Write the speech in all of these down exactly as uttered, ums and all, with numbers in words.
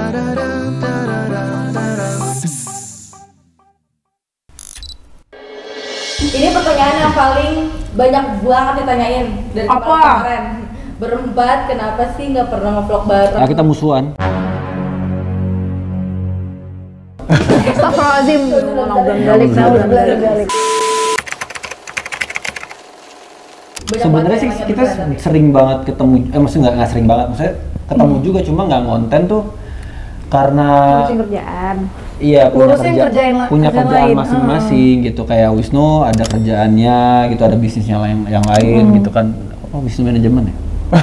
Ini pertanyaan yang paling banyak banget ditanyain dari kemarin. Berempat, kenapa sih nggak pernah nge-vlog bareng? Ya kita musuhan. Astagfirullahaladzim, ngobrol balik, ngobrol balik. Sebenarnya sih kita sering banget ketemu, eh maksudnya nggak nggak sering banget, maksudnya ketemu hmm. juga cuma nggak ngonten tuh karena ngurusin kerjaan. Iya punya Ngurusin kerja, kerjaan, punya kerjaan kerjaan masing-masing hmm. gitu, kayak Wisnu ada kerjaannya gitu, ada bisnisnya yang yang lain hmm. gitu kan. Oh, bisnis manajemen ya.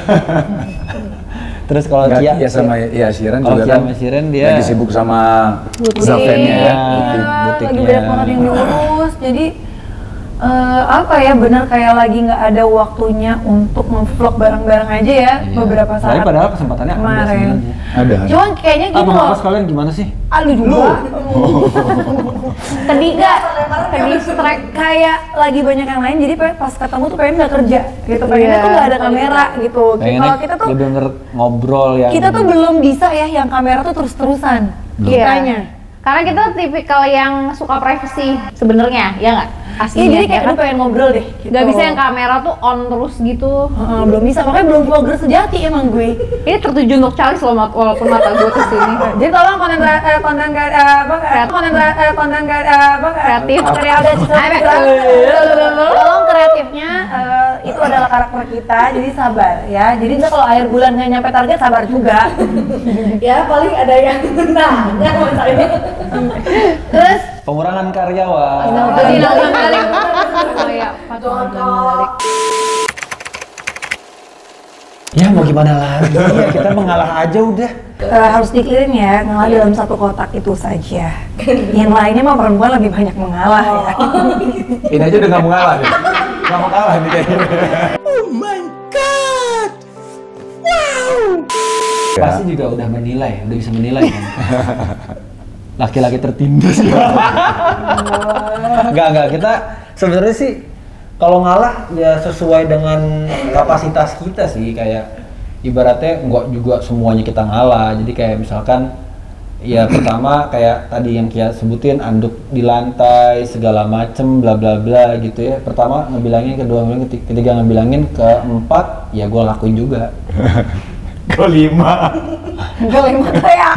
Terus kalau Kia ya sama ya Shiren Kia juga kan Shiren dia lagi sibuk sama Zavennya ya, iya, lagi banyak banget yang diurus, jadi uh, apa ya, benar kayak lagi nggak ada waktunya untuk nge-vlog bareng-bareng aja ya. Iya. Beberapa saat. Tapi padahal kesempatannya kemarin. ada sebenarnya. Ada. Cuman kayaknya gini loh. Apa kalian gimana sih? Aduh juga. Tadi gak, tadi strike kayak lagi banyak yang lain, jadi pas ketemu tuh pengen nggak kerja gitu, pengennya yeah. tuh nggak ada kamera gitu. Kalau kita tuh bener ngobrol ya. Kita tuh belum bisa ya yang kamera tuh terus-terusan. Kitanya. Karena kita tipikal yang suka privacy sebenarnya, ya nggak? Iya, jadi kayak aduh pengen ngobrol deh gitu. Gak bisa yang kamera tuh on terus gitu. uh, Belum bisa, makanya belum vlogger sejati emang gue. Ini tertuju untuk Charles loh, walaupun mata gue kesini. Jadi tolong konten eh, konten eh, apa konten eh, konten eh, apa kreatif kreatif tolong kreatifnya uh, itu adalah karakter kita, jadi sabar ya. Jadi ntar kalau akhir bulan nggak nyampe target, sabar juga. Ya paling ada yang nanya misalnya. Terus pengurangan karyawan. Oh iya, patungan balik. Ya mau gimana lagi, ya, kita mengalah aja udah. Uh, harus diklirin ya, ngalah dalam satu kotak itu saja. Yang lainnya mah perempuan lebih banyak mengalah ya. Ini aja udah nggak mau ngalah nih, nggak mau kalah nih kayaknya. Oh my god, wow. Pasti juga udah menilai, udah bisa menilai kan. Laki-laki tertindas. Enggak, enggak, kita sebenarnya sih kalau ngalah ya sesuai dengan kapasitas kita sih, kayak ibaratnya enggak juga semuanya kita ngalah. Jadi kayak misalkan ya pertama kayak tadi yang Kia sebutin, anduk di lantai segala macem bla bla bla gitu ya. Pertama ngebilangin, kedua ngebilangin, ketiga ngebilangin, keempat ya gue lakuin juga. Kelima. Kelima kayak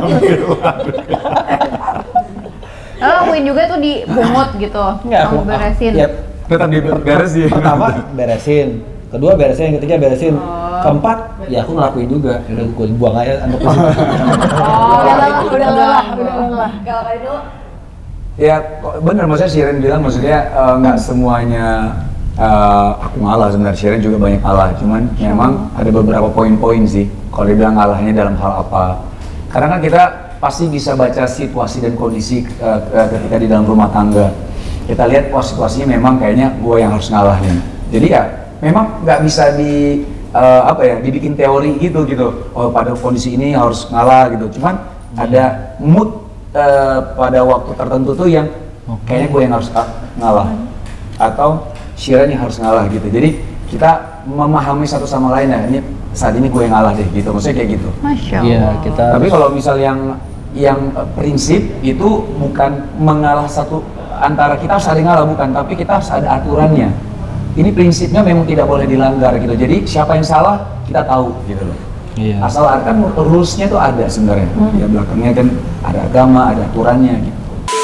Lo lakuin juga tuh di bungut gitu. Enggak, aku beresin. Ya, tetap diberesin. Pertama beresin, kedua beresin, ketiga beresin, oh. keempat ya aku ngelakuin juga. Udah gue buang aja anduk. Oh, udah lelah, udah lelah, udah lelah. Kalau kayak itu Ya bener, maksudnya Shiren bilang maksudnya nggak uh, semuanya uh, aku ngalah. Sebenarnya Shiren juga banyak ngalah, cuman hmm. memang ada beberapa poin-poin sih kalau dibilang ngalahnya dalam hal apa. Karena kan kita pasti bisa baca situasi dan kondisi uh, ketika di dalam rumah tangga. Kita lihat oh, situasinya memang kayaknya gue yang harus ngalahin. Jadi ya memang nggak bisa di uh, apa ya dibikin teori gitu gitu. Oh pada kondisi ini harus ngalah gitu. Cuman hmm. ada mood uh, pada waktu tertentu tuh yang okay. kayaknya gue yang harus ngalah atau Shiren yang harus ngalah gitu. Jadi kita memahami satu sama lain ya. Ini saat ini gue yang ngalah deh gitu. Maksudnya kayak gitu. Masya Allah. Iya, kita. Tapi kalau misal yang yang uh, prinsip itu bukan mengalah satu antara kita harus saling ngalah, bukan, tapi kita harus ada aturannya. Ini prinsipnya memang tidak boleh dilanggar gitu. Jadi siapa yang salah kita tahu gitu loh. Iya. Asal kan rules-nya itu ada sebenarnya. Hmm. Ya belakangnya kan ada agama, ada aturannya gitu.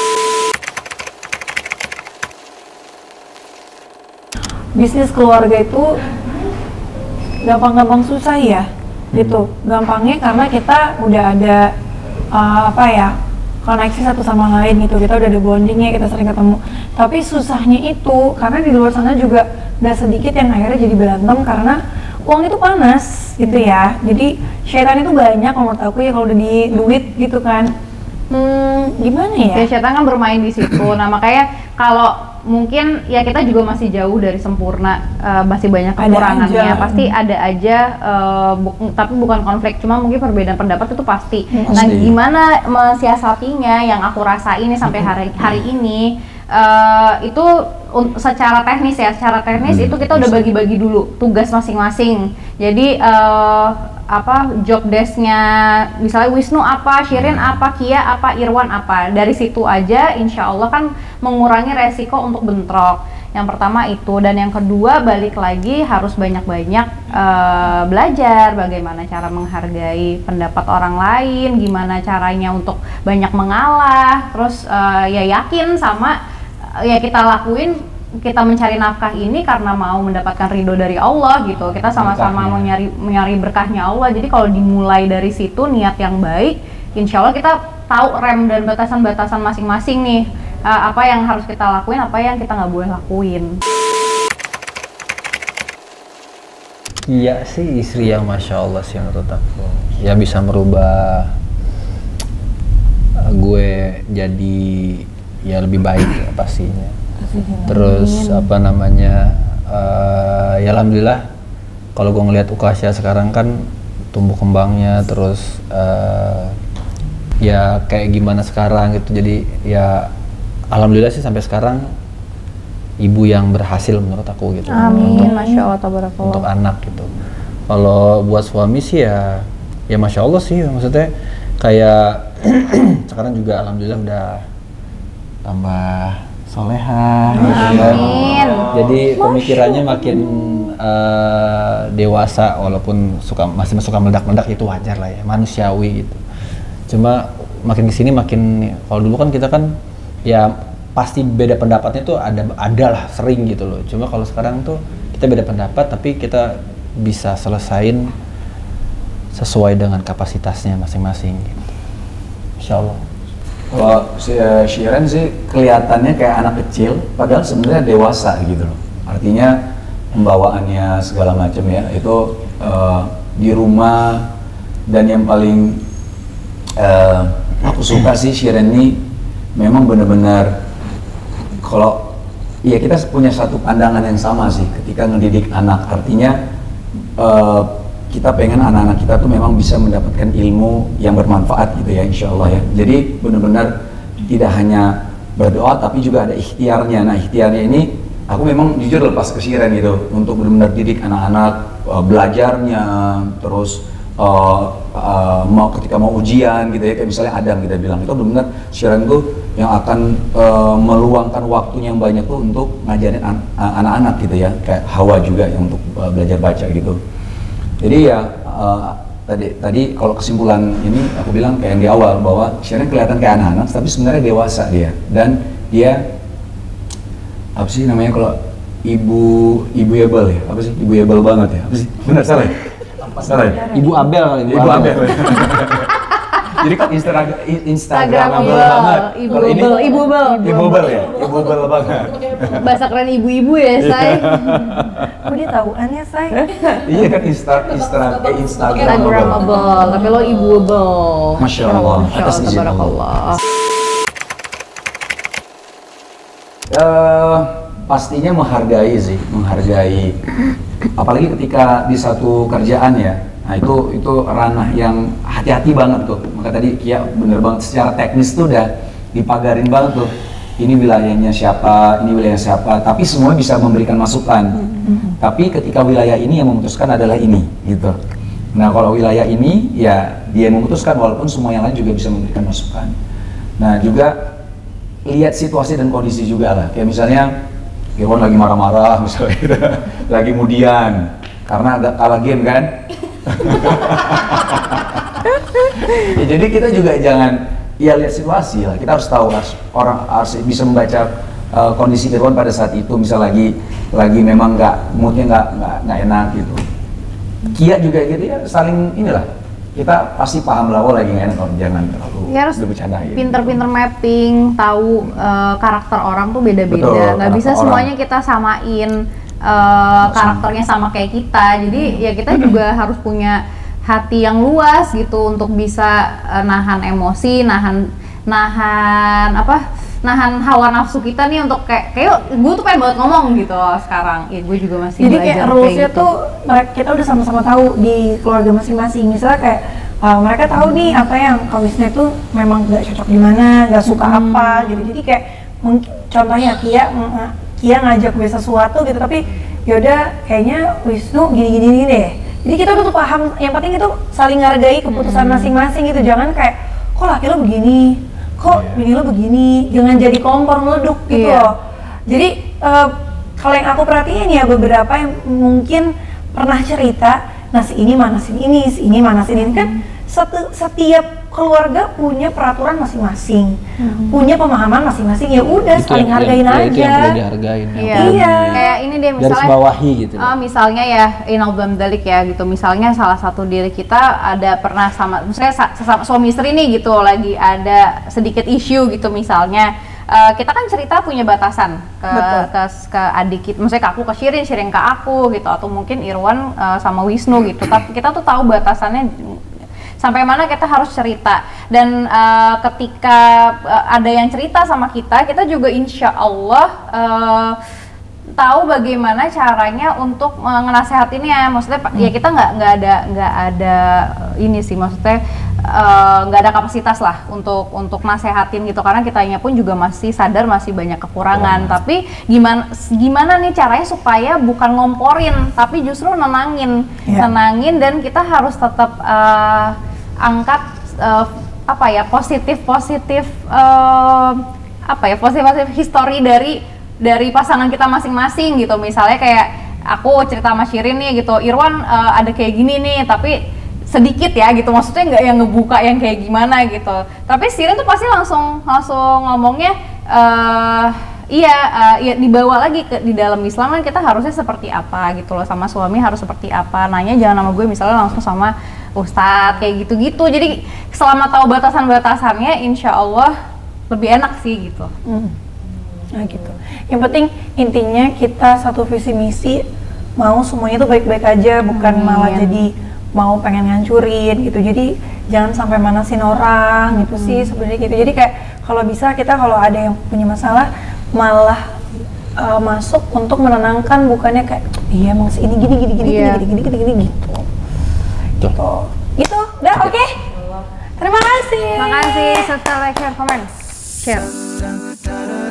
Bisnis keluarga itu gampang-gampang susah ya, hmm. gitu. Gampangnya karena kita udah ada uh, apa ya? koneksi satu sama lain gitu, kita udah ada bondingnya, kita sering ketemu. Tapi susahnya itu karena di luar sana juga gak sedikit yang akhirnya jadi berantem karena uang itu panas gitu ya. Jadi syaitan itu banyak menurut aku ya kalau udah di duit gitu kan. Hmm, gimana ya? Ya syaitan kan bermain di situ. Nah makanya kalau mungkin ya kita juga masih jauh dari sempurna, uh, masih banyak kekurangannya, pasti ada aja, uh, bu tapi bukan konflik, cuma mungkin perbedaan pendapat itu pasti. Hmm. Nah gimana mensiasatinya yang aku rasain sampai hari hari ini, uh, itu secara teknis ya, secara teknis hmm. itu kita udah bagi-bagi dulu tugas masing-masing. Jadi uh, apa job desk-nya, misalnya Wisnu apa, Shirin apa, Kia apa, Irwan apa. Dari situ aja insya Allah kan mengurangi resiko untuk bentrok. Yang pertama itu, dan yang kedua balik lagi harus banyak-banyak uh, belajar bagaimana cara menghargai pendapat orang lain, gimana caranya untuk banyak mengalah, terus uh, ya yakin sama uh, ya kita lakuin, kita mencari nafkah ini karena mau mendapatkan ridho dari Allah gitu. Kita sama-sama mau nyari nyari berkahnya Allah. Jadi kalau dimulai dari situ niat yang baik, insya Allah kita tahu rem dan batasan-batasan masing-masing nih. Uh, apa yang harus kita lakuin, apa yang kita nggak boleh lakuin. Iya sih, istri yang masya Allah sih menurut aku. Ya bisa merubah gue jadi ya lebih baik ya, pastinya. Terus apa namanya? Uh, ya alhamdulillah. Kalau gue ngelihat Ukasya sekarang kan tumbuh kembangnya, terus uh, ya kayak gimana sekarang gitu. Jadi ya alhamdulillah sih sampai sekarang ibu yang berhasil menurut aku gitu. Amin, untuk, masya Allah, tabarakallah. Untuk anak gitu. Kalau buat suami sih ya, ya masya Allah sih. Maksudnya kayak sekarang juga alhamdulillah udah tambah soleha. Amin. Jadi pemikirannya makin uh, dewasa, walaupun suka masih suka meledak-meledak itu wajar lah ya, manusiawi gitu. Cuma makin kesini makin, kalau dulu kan kita kan ya pasti beda pendapatnya tuh ada ada lah sering gitu loh. Cuma kalau sekarang tuh kita beda pendapat tapi kita bisa selesain sesuai dengan kapasitasnya masing-masing gitu. Insya Allah. Kalau si uh, Shiren sih kelihatannya kayak anak kecil padahal sebenarnya dewasa gitu loh. Artinya pembawaannya segala macam ya itu uh, di rumah, dan yang paling uh, aku suka sih Shiren ini memang benar-benar kalau ya kita punya satu pandangan yang sama sih ketika ngedidik anak. Artinya uh, kita pengen anak-anak kita tuh memang bisa mendapatkan ilmu yang bermanfaat gitu ya, insya Allah ya. Jadi benar-benar tidak hanya berdoa tapi juga ada ikhtiarnya. Nah ikhtiarnya ini aku memang jujur lepas ke Shiren gitu untuk benar-benar didik anak-anak uh, belajarnya, terus Uh, uh, mau ketika mau ujian gitu ya, kayak misalnya Adam kita bilang itu benar-benar Shiren tuh yang akan uh, meluangkan waktunya yang banyak tuh untuk ngajarin an anak-anak gitu ya, kayak Hawa juga yang untuk uh, belajar baca gitu. Jadi ya uh, tadi tadi kalau kesimpulan ini aku bilang kayak yang di awal bahwa Shiren kelihatan kayak anak-anak tapi sebenarnya dewasa dia, dan dia apa sih namanya kalau ibu ibu able ya, apa sih ibu able banget ya, apa sih benar salah ya? Salah ya? Ibu Abel kali, Ibu, Ibu Abel. Jadi kan Instagram Instagramable banget. Ibu Kalau ini Bel, Ibu Bel. Ibu Bel ya, Ibu Bel banget. Bahasa keren ibu-ibu ya, Say. Kok dia tahuannya, Say? Iya kan Insta Insta eh, Instagramable. Instagramable, tapi lo Ibu Bel. Masya Allah, Masya atas Allah, izin Allah. tabarakallah. Uh, pastinya menghargai sih, menghargai. Apalagi ketika di satu kerjaan ya, nah itu itu ranah yang hati-hati banget tuh. Maka tadi Kia bener banget secara teknis tuh udah dipagarin banget tuh. Ini wilayahnya siapa, ini wilayah siapa, tapi semua bisa memberikan masukan. Mm-hmm. Tapi ketika wilayah ini yang memutuskan adalah ini, gitu. Nah kalau wilayah ini ya dia yang memutuskan, walaupun semua yang lain juga bisa memberikan masukan. Nah juga lihat situasi dan kondisi juga lah. Kayak misalnya Irwan lagi marah-marah misalnya gitu. Lagi mudian karena ada kalah game kan. Ya, jadi kita juga jangan ya lihat situasi lah, kita harus tahu harus, orang harus bisa membaca uh, kondisi Irwan pada saat itu, misal lagi lagi memang nggak moodnya nggak nggak enak gitu. Kia juga gitu ya, saling inilah, kita pasti paham lah, oh lagi nggak enak, oh, jangan terlalu Ya harus bercanda. pinter-pinter mapping, tahu uh, karakter orang tuh beda-beda. Nggak bisa orang. Semuanya kita samain uh, karakternya sama kayak kita. Jadi ya kita juga harus punya hati yang luas gitu untuk bisa uh, nahan emosi, nahan nahan apa? Nahan hawa nafsu kita nih untuk kayak kayak gue tuh pengen banget ngomong gitu sekarang. Ya gue juga masih Jadi belajar kayak rules-nya gitu. tuh kita udah sama-sama tahu di keluarga masing-masing. Misalnya kayak Uh, mereka tahu nih apa yang Kak Wisnu itu memang nggak cocok di mana, nggak suka hmm. apa gitu. Jadi kayak mungkin contohnya Kia Kia ngajak gue sesuatu gitu, tapi yaudah kayaknya Wisnu gini-gini deh. Jadi kita udah tuh paham, yang penting itu saling menghargai keputusan Hmm. masing-masing gitu. Jangan kayak, kok laki lo begini, kok Iya. bini lo begini, jangan jadi kompor meleduk gitu Iya. loh. Jadi eh, kalau yang aku perhatiin ya beberapa yang mungkin pernah cerita, nah si ini mana si ini, si ini mana si ini kan satu, setiap keluarga punya peraturan masing-masing, punya pemahaman masing-masing. Ya udah Itu saling yang- hargain yang- ya, aja. itu yang perlu dihargain, yang Iya. perlu Iya. di- Kayak ini deh garis misalnya bawahi gitu. Ah, misalnya ya inalbam dalik ya gitu. Misalnya salah satu diri kita ada pernah sama misalnya sa- sesama suami istri nih gitu lagi ada sedikit isu gitu misalnya. Eh, kita kan cerita punya batasan ke Betul. ke, ke adik kita, maksudnya ke aku ke Shirin, Shirin ke aku gitu, atau mungkin Irwan eh, sama Wisnu gitu. Tapi kita tuh tahu batasannya sampai mana kita harus cerita. Dan eh, ketika eh, ada yang cerita sama kita, kita juga insya Allah eh, tahu bagaimana caranya untuk uh, ngenasehatinnya. Maksudnya Pak, ya kita nggak nggak ada nggak ada uh, ini sih, maksudnya uh, nggak ada kapasitas lah untuk untuk nasehatin gitu, karena kitanya pun juga masih sadar masih banyak kekurangan. Tapi gimana gimana nih caranya supaya bukan ngomporin tapi justru nenangin, Iya. nenangin dan kita harus tetap uh, angkat uh, apa ya positif positif uh, apa ya positif positif history dari dari pasangan kita masing-masing gitu. Misalnya kayak aku cerita sama Shirin nih gitu, Irwan uh, ada kayak gini nih tapi sedikit ya gitu, maksudnya nggak yang ngebuka yang kayak gimana gitu. Tapi Shirin tuh pasti langsung langsung ngomongnya uh, iya uh, iya dibawa lagi ke di dalam Islam kan kita harusnya seperti apa gitu loh, sama suami harus seperti apa, nanya jangan sama gue misalnya langsung sama ustadz kayak gitu-gitu. Jadi selama tahu batasan-batasannya insya Allah lebih enak sih gitu. Hmm. Nah gitu. Yang penting intinya kita satu visi misi, mau semuanya tuh baik-baik aja, bukan Amin. malah jadi mau pengen ngancurin gitu. Jadi jangan sampai manasin orang gitu sih sebenarnya gitu. Jadi kayak kalau bisa kita kalau ada yang punya masalah malah uh, masuk untuk menenangkan, bukannya kayak iya emang ini gini gini gini Iya. gini gini gini gini gitu. Tuh. Gitu. Gitu. Udah oke. Terima kasih. Makasih, subscribe, like, share, comment, share.